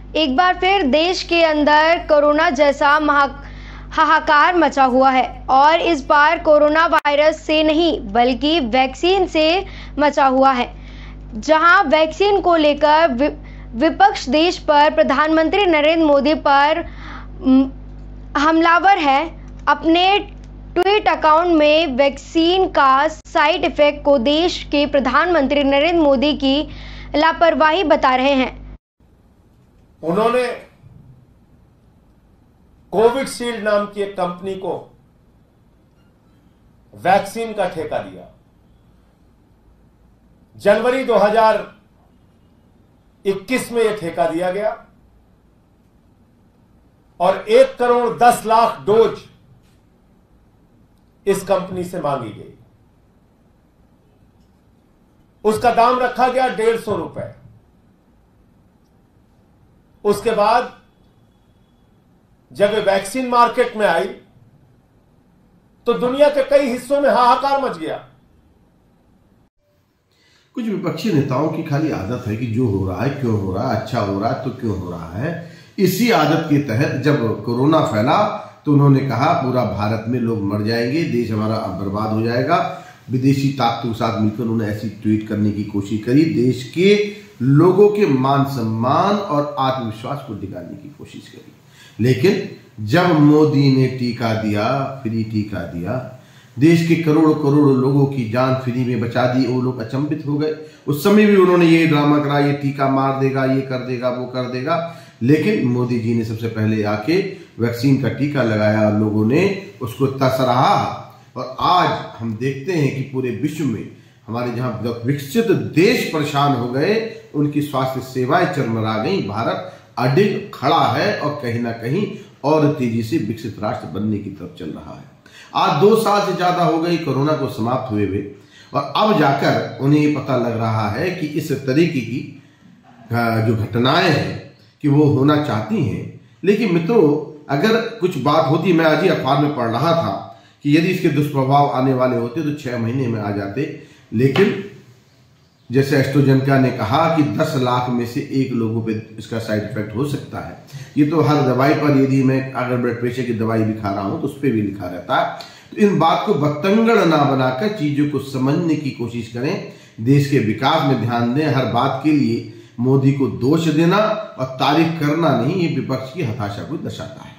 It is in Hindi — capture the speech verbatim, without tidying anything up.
एक बार फिर देश के अंदर कोरोना जैसा महा हाहाकार मचा हुआ है और इस बार कोरोना वायरस से नहीं बल्कि वैक्सीन से मचा हुआ है। जहां वैक्सीन को लेकर विपक्ष देश पर प्रधानमंत्री नरेंद्र मोदी पर हमलावर है। अपने ट्वीट अकाउंट में वैक्सीन का साइड इफेक्ट को देश के प्रधानमंत्री नरेंद्र मोदी की लापरवाही बता रहे हैं। उन्होंने कोविशील्ड नाम की एक कंपनी को वैक्सीन का ठेका दिया। जनवरी दो हज़ार इक्कीस में यह ठेका दिया गया और एक करोड़ दस लाख डोज इस कंपनी से मांगी गई। उसका दाम रखा गया डेढ़ सौ रुपए। उसके बाद जब वैक्सीन मार्केट में आई तो दुनिया के कई हिस्सों में हाहाकार मच गया। कुछ विपक्षी नेताओं की खाली आदत है कि जो हो रहा है क्यों हो रहा है, अच्छा हो रहा है तो क्यों हो रहा है। इसी आदत के तहत जब कोरोना फैला तो उन्होंने कहा पूरा भारत में लोग मर जाएंगे, देश हमारा अब बर्बाद हो जाएगा। विदेशी ताकतों के साथ मिलकर उन्होंने ऐसी ट्वीट करने की कोशिश करी, देश के लोगों के मान सम्मान और आत्मविश्वास को दिखाने की कोशिश करी। लेकिन जब मोदी ने टीका दिया, फ्री टीका दिया, देश के करोड़ों करोड़ों लोगों की जान फ्री में बचा दी, वो लोग अचंभित हो गए। उस समय भी उन्होंने ये ड्रामा करा, ये टीका मार देगा, ये कर देगा, वो कर देगा। लेकिन मोदी जी ने सबसे पहले आके वैक्सीन का टीका लगाया और लोगों ने उसको इतना सराहा। और आज हम देखते हैं कि पूरे विश्व में हमारे जहां विकसित देश परेशान हो गए, उनकी स्वास्थ्य सेवाएं चरमरा गई। भारत अडिग खड़ा है और कहीं ना कहीं और तेजी से विकसित राष्ट्र बनने की तरफ चल रहा है। आज दो साल से ज्यादा हो गई कोरोना को समाप्त हुए हुए और अब जाकर उन्हें ये पता लग रहा है कि इस तरीके की जो घटनाएं हैं कि वो होना चाहती हैं। लेकिन मित्रों, अगर कुछ बात होती, मैं आज ही अखबार में पढ़ रहा था कि यदि इसके दुष्प्रभाव आने वाले होते तो छह महीने में आ जाते। लेकिन जैसे एस्ट्राजेनेका ने कहा कि दस लाख में से एक लोगों पे इसका साइड इफेक्ट हो सकता है। ये तो हर दवाई पर, यदि मैं अगर ब्लड प्रेशर की दवाई भी खा रहा हूं तो उस पर भी लिखा रहता है। तो इन बात को बतंगड़ ना बनाकर चीजों को समझने की कोशिश करें, देश के विकास में ध्यान दें। हर बात के लिए मोदी को दोष देना और तारीफ करना नहीं, ये विपक्ष की हताशा को दर्शाता है।